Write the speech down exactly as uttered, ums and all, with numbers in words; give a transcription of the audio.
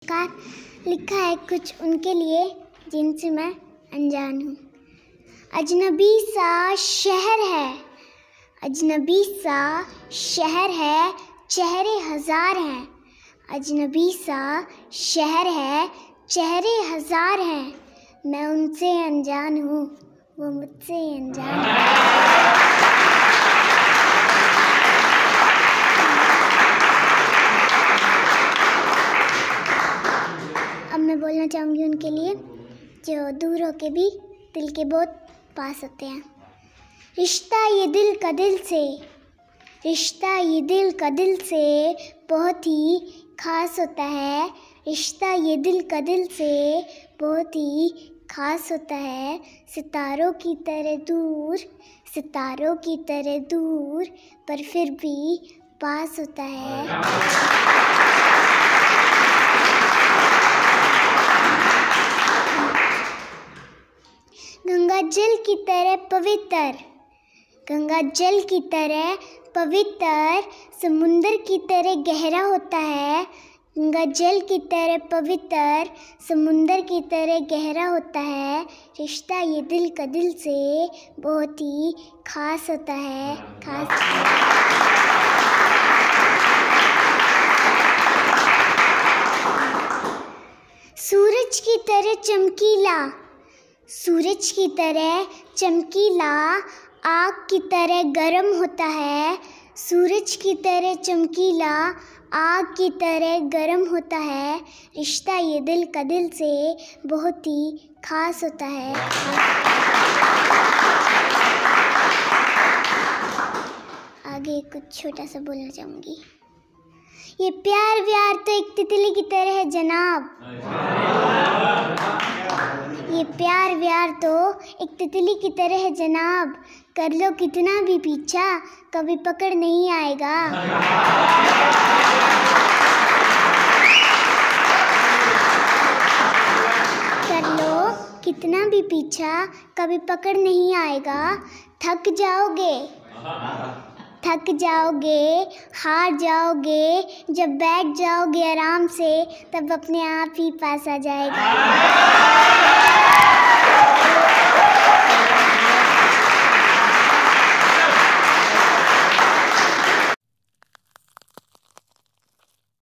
Car लिखा है कुछ उनके लिए जिनसे मैं अनजान हूँ। अजनबी सा शहर है, अजनबी सा शहर है, चेहरे हजार हैं। अजनबी सा शहर है, चेहरे हजार हैं। मैं उनसे अनजान हूँ, वो मुझसे अनजान है। अब मैं बोलना चाहूँगी उनके लिए जो दूर होके भी दिल के बहुत पास होते हैं। रिश्ता ये दिल का दिल से, रिश्ता ये दिल का दिल से बहुत ही खास होता है। रिश्ता ये दिल का दिल से बहुत ही खास होता है। सितारों की तरह दूर, सितारों की तरह दूर, पर फिर भी पास होता है। गंगा जल की तरह पवित्र, गंगा जल की तरह पवित्र, समुंदर की तरह गहरा होता है। गंगा जल की तरह पवित्र, समुंदर की तरह गहरा होता है। रिश्ता ये दिल का दिल से बहुत ही खास होता है, खास। सूरज की तरह चमकीला, सूरज की तरह चमकीला, आग की तरह गर्म होता है। सूरज की तरह चमकीला, आग की तरह गर्म होता है। रिश्ता ये दिल का दिल से बहुत ही खास होता है। आगे कुछ छोटा सा बोलना चाहूँगी। ये प्यार व्यार तो एक तितली की तरह है जनाब, ये प्यार व्यार तो एक तितली की तरह है जनाब। कर लो कितना भी पीछा, कभी पकड़ नहीं आएगा। कर लो कितना भी पीछा, कभी पकड़ नहीं आएगा। थक जाओगे, थक जाओगे, हार जाओगे, जब बैठ जाओगे आराम से, तब अपने आप ही पास आ जाएगा।